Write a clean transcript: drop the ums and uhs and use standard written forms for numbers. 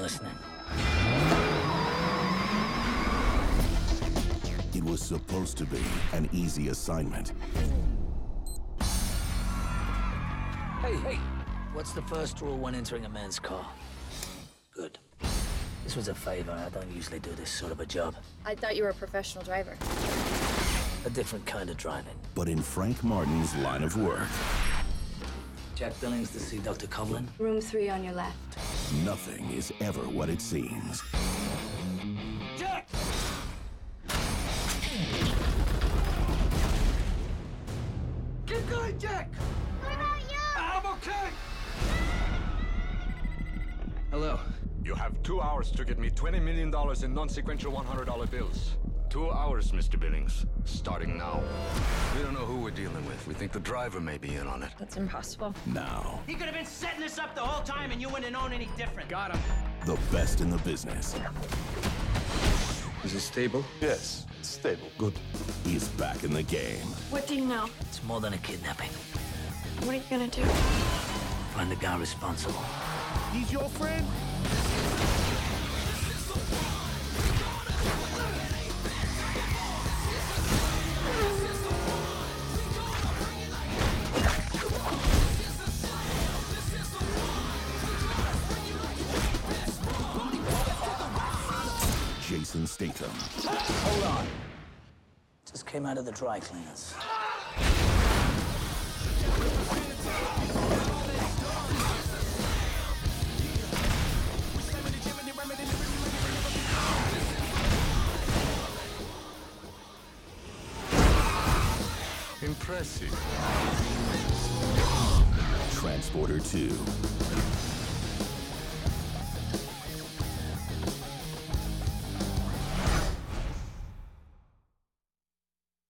listening. It was supposed to be an easy assignment. Hey, what's the first rule when entering a man's car? Good. This was a favor. I don't usually do this sort of a job. I thought you were a professional driver. A different kind of driving. But in Frank Martin's line of work, Jack Billings to see Dr. Coughlin? Room 3 on your left. nothing is ever what it seems. Jack! Keep going, Jack! What about you? I'm okay! Hello. You have 2 hours to get me $20 million in non-sequential $100 bills. 2 hours, Mr. Billings. Starting now. We don't know who we're dealing with. We think the driver may be in on it. That's impossible. Now, He could have been setting this up the whole time and you wouldn't have known any different. Got him. the best in the business Is it stable? Yes, stable. Good. is back in the game. What do you know? It's more than a kidnapping. What are you gonna do? Find the guy responsible. He's your friend? Jason Statham, Hold on. Just came out of the dry cleaners. Impressive. Transporter 2.